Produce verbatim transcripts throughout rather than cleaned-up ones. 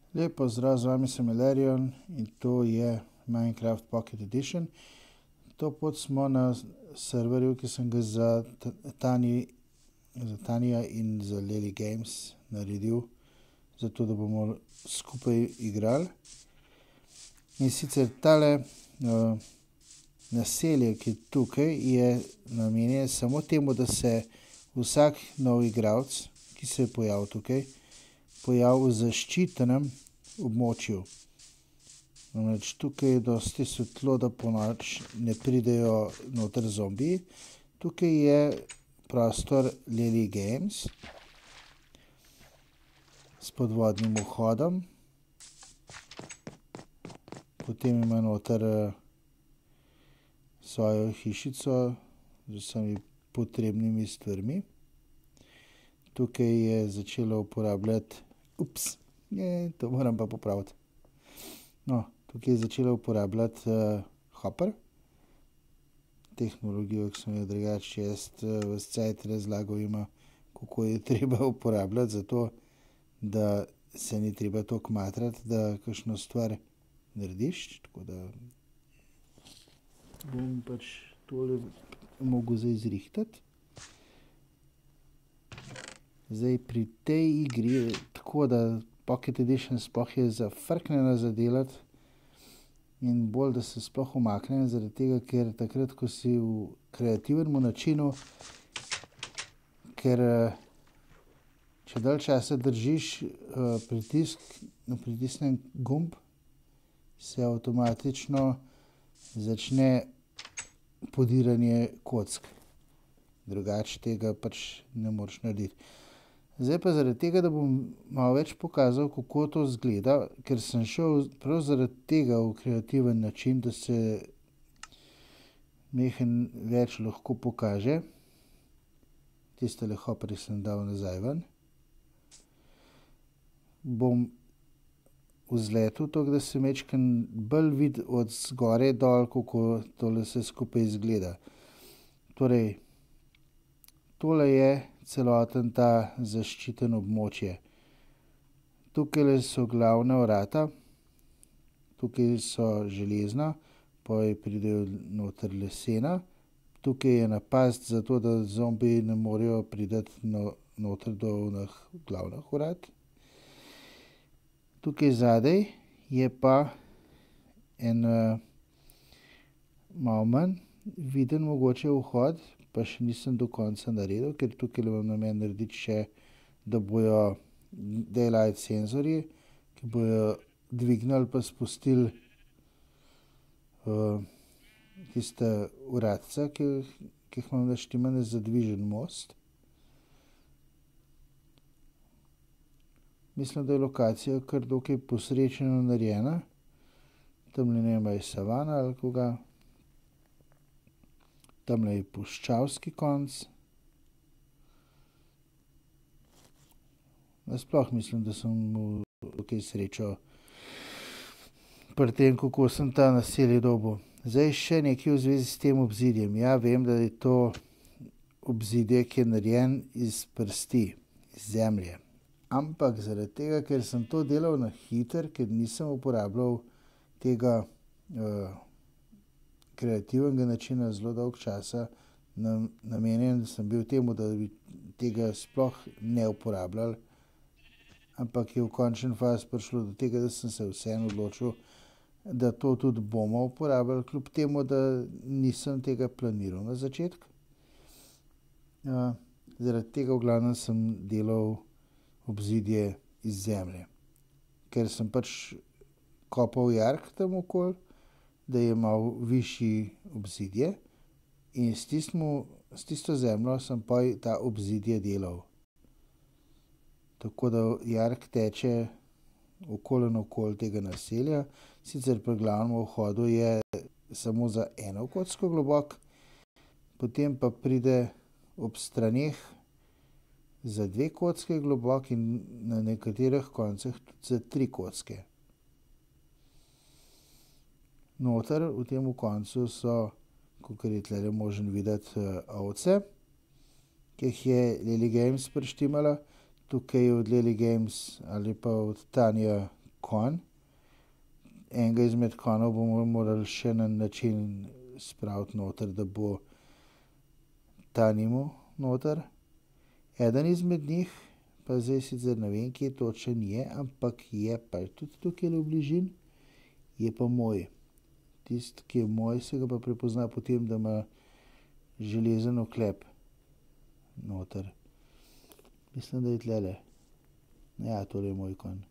Lep pozdrav, z vami sem Ilarion in to je Minecraft Pocket Edition. To pot smo na serverju, ki sem ga za Tani, za Tanija in za Lely Games naredil, zato da bomo skupaj igrali. In sicer tale uh, naselje, ki je tukaj, je namenjeno samo temu, da se vsak nov igralec, ki se je pojavil tukaj, pojavil v zaščitenem območju. Namreč tukaj je dosti svetlo, da ponoči ne pridejo noter zombiji. Tukaj je prostor Lely Games s podvodnim vhodom. Potem ima noter svojo hišico z vsemi potrebnimi stvarmi. Tukaj je začela uporabljati, ups, je, to moram pa popraviti. No, tukaj je začela uporabljati uh, Hopper, tehnologijo, ki sem jo drugače jaz uh, ves cajt razlagal ima, kako je treba uporabljati, zato da se ni treba toliko matrati, da kakšno stvar narediš. Tako da bom pač tole mogel zdaj zrihtati. Zdaj pri tej igri je tako, da Pocket Edition sploh je zafrknjena za delati in bolj, da se sploh umakne, zaradi tega, ker takrat, ko si v kreativnem načinu, ker če dalj časa držiš uh, pritisk, na pritisnen gumb, se avtomatično začne podiranje kock. Drugače tega pač ne moreš narediti. Zdaj pa zaradi tega, da bom malo več pokazal, kako to izgleda, ker sem šel prav zaradi tega v kreativen način, da se mehen več lahko pokaže. Tistele hopperje sem dal nazaj ven. Bom vzletel tako, da se majčkeno bolj vidi od zgoraj dol, kako tole vse skupaj izgleda. Torej, tole je celoten ta zaščiten območje. Tukaj so glavna vrata, tukaj so železna, potem pridejo noter lesena. Tukaj je napast, zato da zombiji ne morejo priti no, noter do onih glavnih vrat. Tukaj zadaj je pa en uh, malo manj viden mogoče vhod, pa še nisem do konca naredil, ker tukaj imam namen narediti še, da bojo daylight senzorji, ki bojo dvignili pa spustili uh, tiste vratca, ki, ki jih imam naštimane za dvižen most. Mislim, da je lokacija kar dokaj posrečeno narejena. Tamle nema je savana ali koga. Tamle je puščavski konc. Nasploh mislim, da sem mu dokaj srečo pri tem, kako sem ta naselje dobil. Zdaj še nekaj v zvezi s tem obzidjem. Ja, vem, da je to obzidje, ki je narejen iz prsti, iz zemlje. Ampak zaradi tega, ker sem to delal na hiter, ker nisem uporabljal tega uh, kreativnega načina zelo dolg časa, namenjen sem bil temu, da bi tega sploh ne uporabljali, ampak je v končni fazi prišlo do tega, da sem se vseeno odločil, da to tudi bomo uporabljali, kljub temu, da nisem tega planiral na začetku. Uh, zaradi tega v glavnem sem delal obzidje iz zemlje, ker sem pač kopal jark tam okoli, da je malo višji obzidje in s, tistmu, s tisto zemljo sem pa ta obzidje delal. Tako da jark teče okoli in okoli tega naselja, sicer pri glavnem vhodu je samo za eno kocko globok, potem pa pride ob straneh za dve kocke globok in na nekaterih koncih tudi za tri kocke. Noter v tem koncu so, kakor je tlele možen videti, ovce, ki jih je Lely Games prištimala. Tukaj od Lely Games ali pa od Tanija konj. Enega izmed konjev bomo morali še na način spraviti noter, da bo Tanimu noter. Eden izmed njih, pa zdaj sicer ne vem, kje točen je, ampak je pa tudi tukaj v bližini, je pa moj. Tisti, ki je moj, se ga pa prepozna po tem, da ima železen oklep noter. Mislim, da je tlele. Ja, tole je moj konj.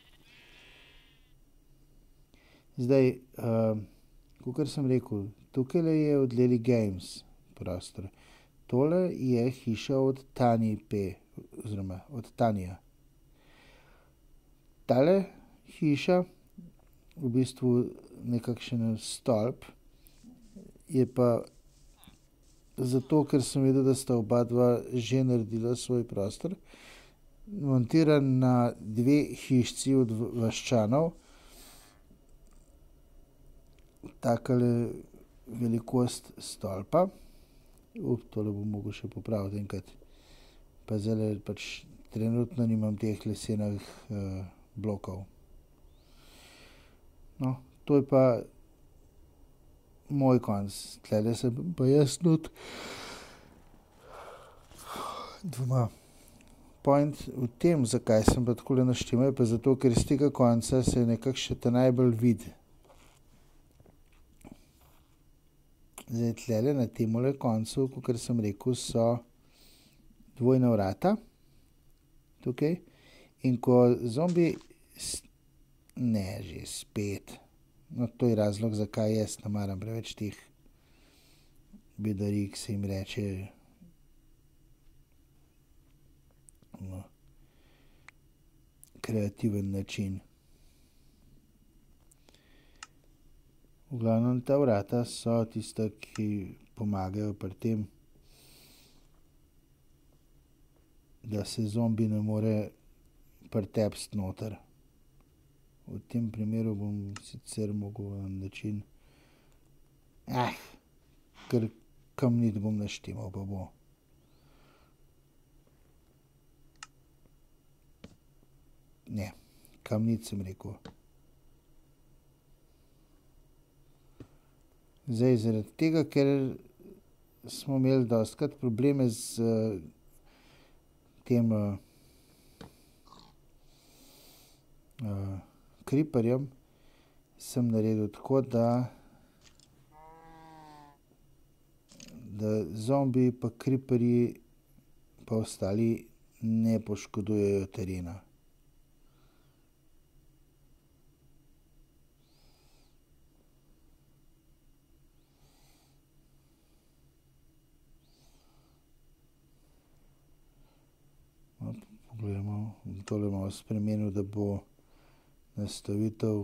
Zdaj, uh, kakor sem rekel, tukajle je od Lily Games prostor. Tole je hiša od Tani P, oziroma od Tanija. Tale hiša, v bistvu nekakšen stolp, je pa zato, ker sem videl, da sta oba dva že naredila svoj prostor, montiran na dve hišci od vaščanov, takale velikost stolpa. Up, tole bom mogel še popraviti enkrat. Pa zdajle pač trenutno nimam teh lesenih uh, blokov. No, to je pa moj konj. Tlele sem pa jaz not doma. Point v tem, zakaj sem pa takole naštimal, je pa zato, ker iz tega konca se nekako še ta najbolj vidi. Zdaj, tlele na temule koncu, kakor sem rekel, so dvojna vrata. Tukaj. In ko zombi... Ne, že spet. No, to je razlog, zakaj jaz ne maram preveč teh bedarij, se jim reče. No, kreativen način. V glavnem, ta vrata so tista, ki pomagajo pri tem, da se zombi ne more pretepsti noter. V tem primeru bom sicer mogel na način, ah, ker kamnit bom naštimal, pa bo. Ne, kamnit sem rekel. Zdaj, zaradi tega, ker smo imeli dostikrat probleme z uh, tem uh, uh, creeperjem, sem naredil tako, da da zombi pa creeperji pa ostali ne poškodujejo terena. Pogledamo, tole malo spremenil, da bo nastavitev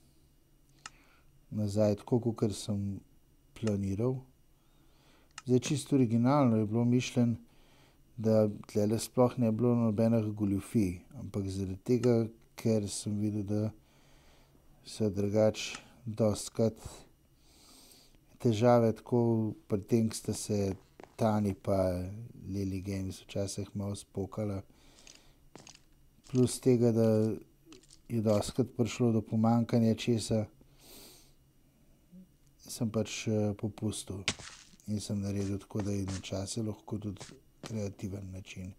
nazaj tako, kakor sem planiral. Zdaj, čisto originalno je bilo mišljeno, da tlele sploh ne bi bilo nobenih goljufij, ampak zaradi tega, ker sem videl, da so drugače dostikrat težave tako pri tem, ko sta se Tani pa Lily Games včasih malo spokala. Plus tega, da je dostikrat prišlo do pomanjkanja česa, sem pač popustil in sem naredil tako, da je na čase lahko tudi kreativen način.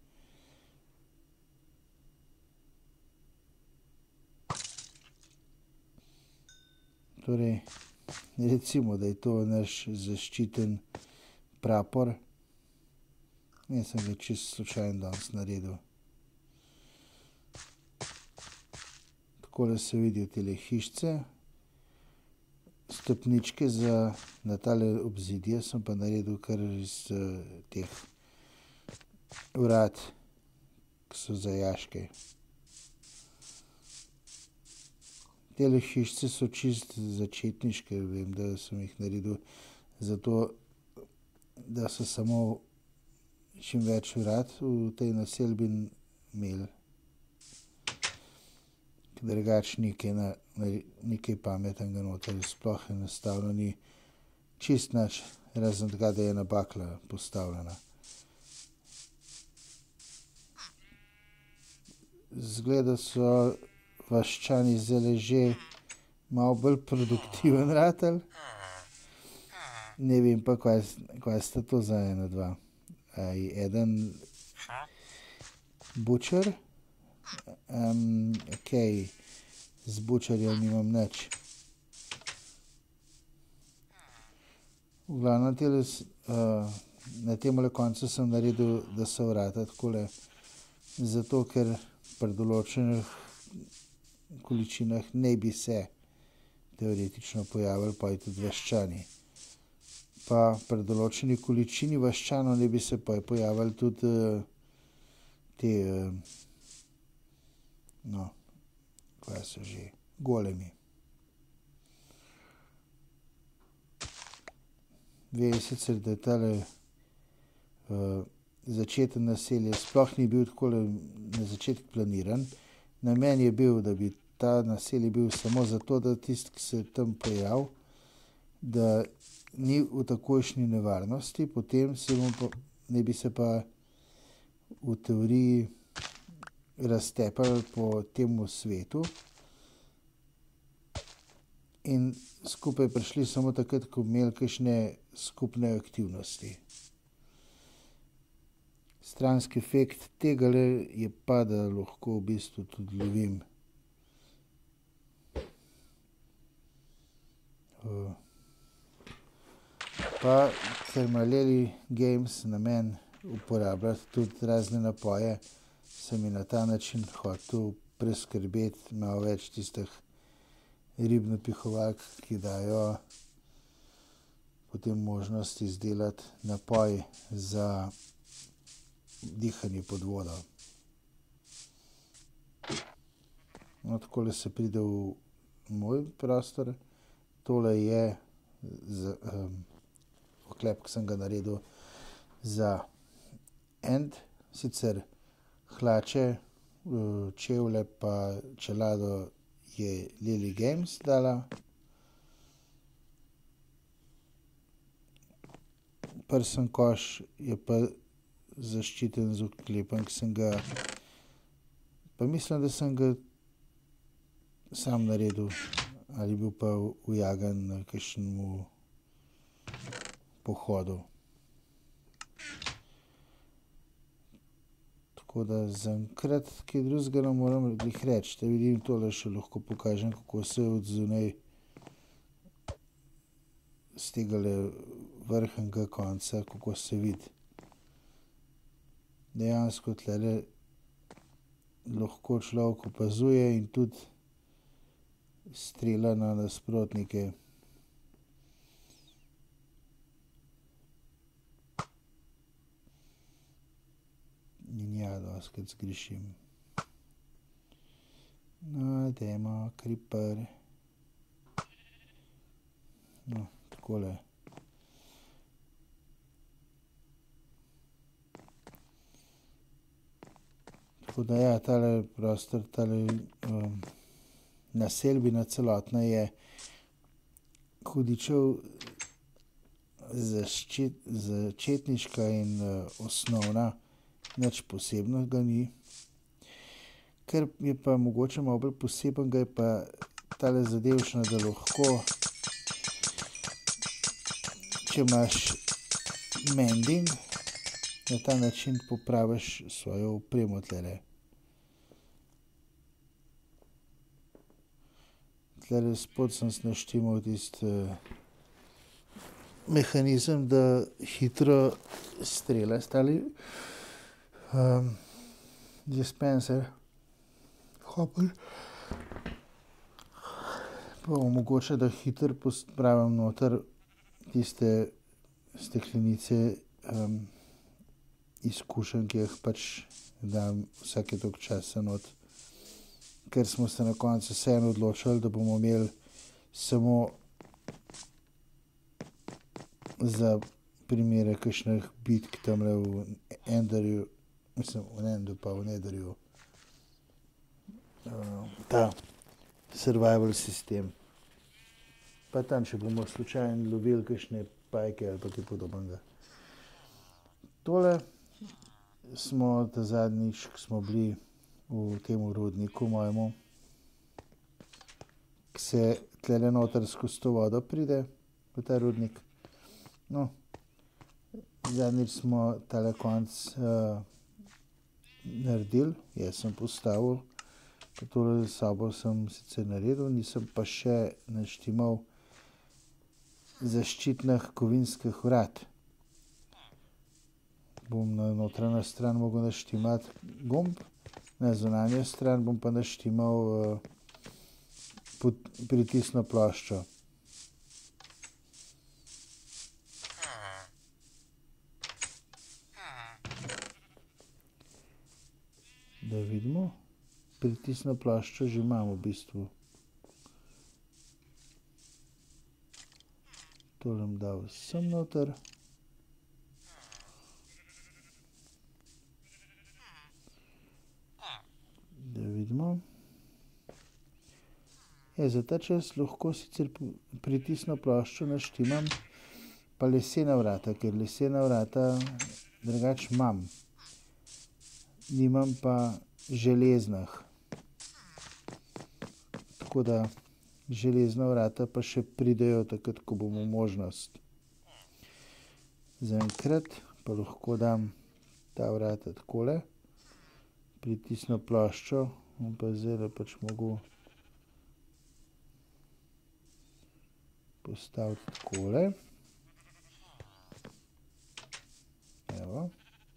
Torej, recimo, da je to naš zaščiten prapor. Jaz sem ga čisto slučajno danes naredil. Takole se vidijo tele hišice. Stopničke za na tale obzidje sem pa naredil kar iz uh, teh vrat, ki so za jaške. Tele hišice so čisto začetniške, vem, da sem jih naredil zato, da so samo čim več vrat v tej naselbi imeli. Drugače ni kaj, na, ni kaj pametnega noter, sploh enostavno ni čisto nič, razen tega, da je ena bakla postavljena. Izgleda so vaščani zdajle že malo bolj produktiven ratal. Ne vem pa, kaj, kaj sta to za ena dva. Aj eden Butcher. Um, okej, z Butcherjem nimam nič. V glavnem tele, uh, na temule koncu sem naredil, da so vrata takole, zato ker pri določenih količinah ne bi se teoretično pojavili pa tudi vaščani. Pa pri določeni količini vaščanov ne bi se pa pojavili tudi uh, te, uh, no, kaj so že, golemi. Ve sicer, da tale uh, začeten naselje sploh ni bil takole na začetku planiran. Namen je bil, da bi ta naselje bil samo zato, da tisti, ki se tam pojavi, da ni v takojšnji nevarnosti, potem se mu pa, ne bi se pa v teoriji raztepali po temu svetu in skupaj prišli samo takrat, ko bi imeli kakšne skupne aktivnosti. Stranski efekt tegale je pa, da lahko v bistvu tudi lovim uh, pa ker ima Lely Games namen uporabljati tudi razne napoje, sem mi na ta način hotel preskrbeti malo več tistih ribnopihovalk, ki dajo potem možnost izdelati napoj za dihanje pod vodo. No, takole se pride v moj prostor. Tole je z, um, oklep, ki sem ga naredil za End, sicer hlače, čevlje pa čelado je Lely Games dala. Prsen koš je pa zaščiten z oklepom, ki sem ga, pa mislim, da sem ga sam naredil ali bil pa ujagan na kakšnemu pohodu. Tako da zaenkrat kaj drugega ne moram glih reči. Da vidim, tole še lahko pokažem, kako se od zunaj z tegale vrhnega konca, kako se vidi. Dejansko tlele lahko človek opazuje in tudi strela na nasprotnike. In ja, dostikrat zgrešim. No, dajmo Creeper. No, takole. Tako da ja, tale prostor, tale um, naselbina celotna je hudičev zaščit, začetniška in uh, osnovna. Nič posebnega ni. Ker je pa mogoče malo bolj posebnega, je pa tale zadevščina, da lahko, če imaš mending, na ta način popraviš svojo opremo tlele. Tlele spod sem si naštimal tisti mehanizem, da hitro strela s tale Um, dispenser, hopper, pa omogoča, da hitro pospravim noter tiste steklenice um, izkušenj, ki jih pač dam vsake toliko časa not. Ker smo se na koncu vseeno odločili, da bomo imeli samo za primere kakšnih bitk tamle v Enderju, mislim, v Endu pa v Netherju, uh, ta survival sistem. Pa tam, če bomo slučajno lovili kakšne pajke ali pa kaj podobnega. Tole smo ta zadnjič, ko smo bili v tem rudniku mojemu, ki se tlele noter skozi to vodo pride v ta rudnik. No, zadnjič smo tale konc uh, naredili, jaz sem postavil, pa tole sobo sem sicer naredil, nisem pa še naštimal zaščitnih kovinskih vrat. Bom na notranjo stran mogel naštimati gumb, na zunanjo stran bom pa naštimal uh, pritisno ploščo. Da vidimo, pritisno ploščo že imam v bistvu. Tole bom dal sem noter. Da vidimo. Ja, za ta čas lahko sicer pritisno ploščo naštimam pa lesena vrata, ker lesena vrata drugače imam. Nimam pa železnih. Tako da železna vrata pa še pridejo takrat, ko bomo možnost. Zaenkrat pa lahko dam ta vrata takole, pritisno ploščo, bom pa zdajle pač mogel postaviti takole. Evo.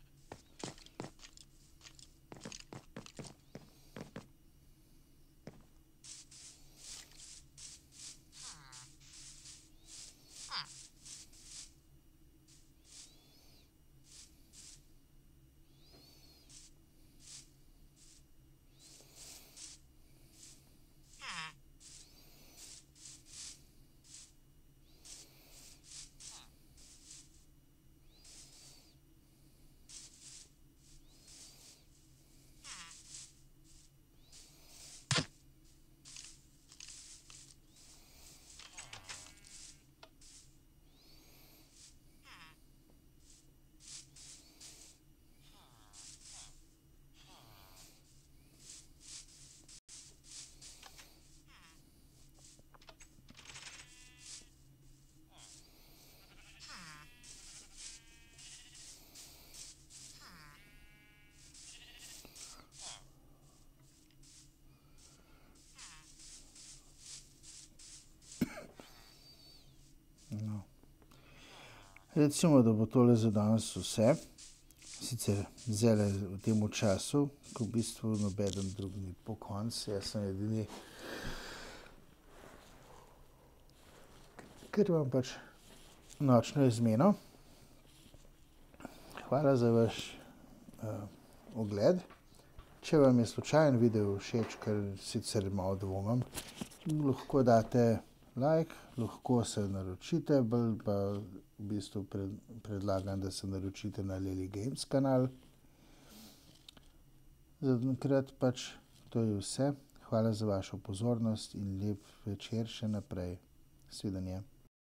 Recimo, da bo tole za danes vse. Sicer zdajle v tem času, ko v bistvu nobeden drug ni pokonci, jaz sem edini, ker imam pač nočno izmeno. Hvala za vaš uh, ogled. Če vam je slučajen video všeč, ker sicer malo dvomim, lahko date like, lahko se naročite, bolj pa v bistvu pred, predlagam, da se naročite na Leli Games kanal. Za enkrat pač to je vse. Hvala za vašo pozornost in lep večer še naprej. Svidenje.